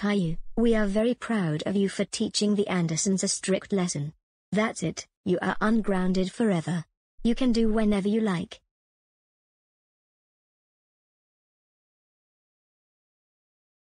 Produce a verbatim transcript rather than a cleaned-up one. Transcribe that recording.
Caillou, we are very proud of you for teaching the Andersons a strict lesson. That's it, you are ungrounded forever. You can do whenever you like.